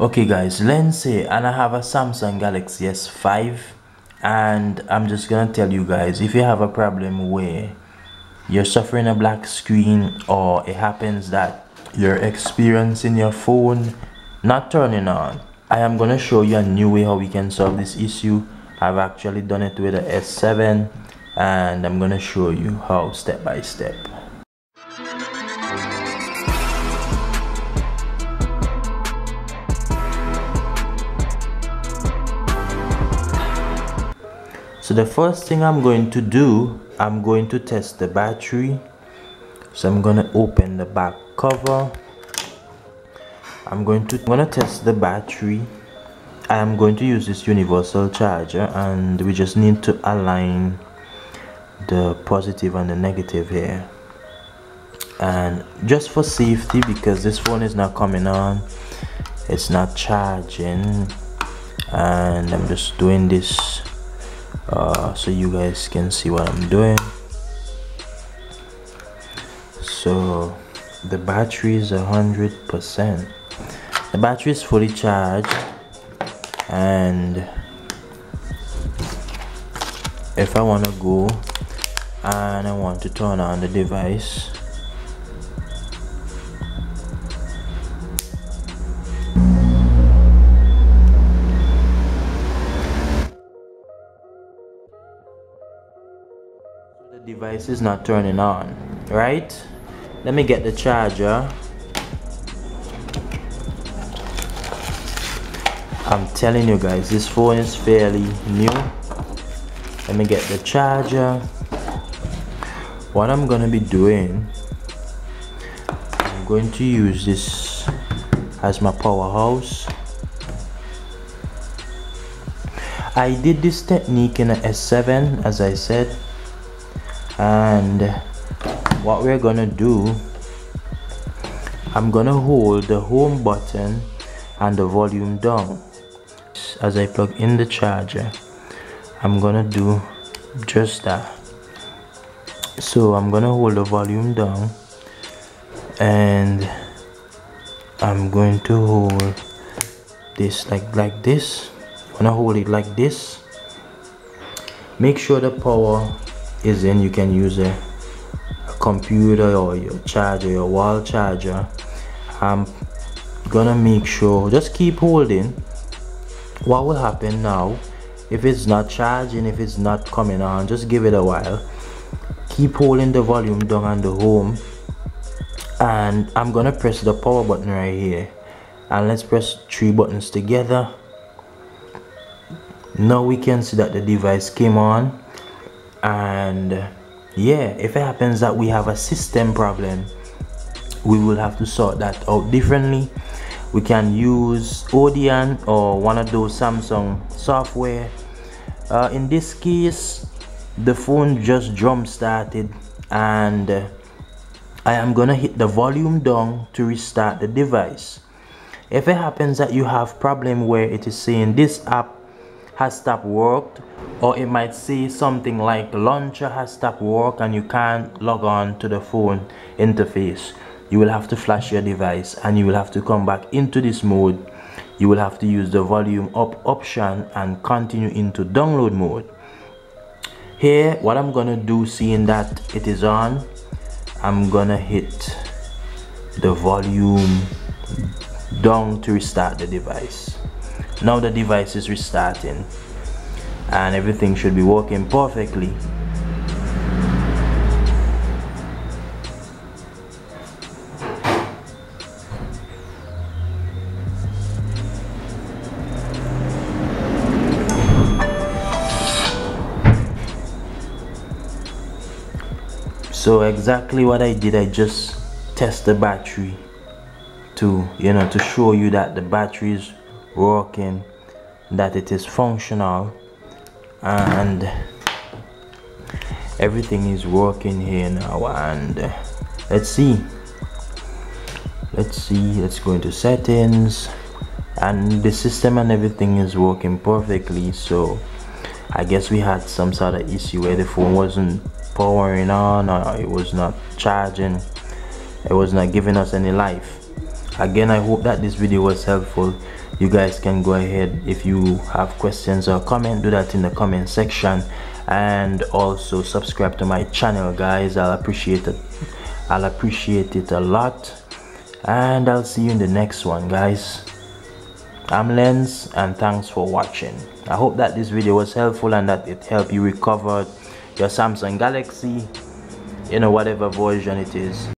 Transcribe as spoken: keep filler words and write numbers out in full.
Okay guys, let's say and I have a Samsung Galaxy S five, and I'm just gonna tell you guys, if you have a problem where you're suffering a black screen, or it happens that you're experiencing your phone not turning on, I am gonna show you a new way how we can solve this issue. I've actually done it with the S seven, and I'm gonna show you how step by step. So the first thing I'm going to do, I'm going to test the battery. So I'm going to open the back cover. I'm going to I'm going to test the battery. I am going to use this universal charger, and we just need to align the positive and the negative here. And just for safety, because this phone is not coming on, it's not charging, and I'm just doing this uh, so you guys can see what I'm doing. So the battery is a hundred percent. The battery is fully charged, and if I want to go and I want to turn on the device, the device is not turning on, right? Let me get the charger. I'm telling you guys, this phone is fairly new. Let me get the charger. What I'm gonna be doing, I'm going to use this as my powerhouse. I did this technique in a S seven, as I said, and what we're gonna do, I'm gonna hold the home button and the volume down. As I plug in the charger, I'm gonna do just that. So I'm gonna hold the volume down, and I'm going to hold this like like this. I'm gonna hold it like this. Make sure the power is in. You can use a, a computer or your charger, your wall charger. I'm gonna make sure, just keep holding. What will happen now, if it's not charging, if it's not coming on, just give it a while. Keep holding the volume down and the home, and I'm gonna press the power button right here, and let's press three buttons together. Now we can see that the device came on. And yeah, if it happens that we have a system problem, we will have to sort that out differently. We can use Odeon or one of those Samsung software. Uh, in this case, the phone just jump started, and uh, I am gonna hit the volume down to restart the device. If it happens that you have problem where it is saying this app has stopped work, or it might say something like launcher has stopped work and you can't log on to the phone interface, you will have to flash your device, and you will have to come back into this mode. You will have to use the volume up option and continue into download mode. Here, what I'm gonna do, seeing that it is on, I'm gonna hit the volume down to restart the device. Now the device is restarting, and everything should be working perfectly. So exactly what I did, I just test the battery to, you know, to show you that the battery is working, that it is functional, and everything is working here now. And uh, let's see let's see let's go into settings, and the system and everything is working perfectly. So I guess we had some sort of issue where the phone wasn't powering on, or it was not charging, it was not giving us any life. Again, I hope that this video was helpful. You guys can go ahead, if you have questions or comment, do that in the comment section, and also subscribe to my channel, guys. I'll appreciate it. I'll appreciate it a lot, and I'll see you in the next one, guys. I'm Lens, and thanks for watching. I hope that this video was helpful and that it helped you recover your Samsung Galaxy, you know, whatever version it is.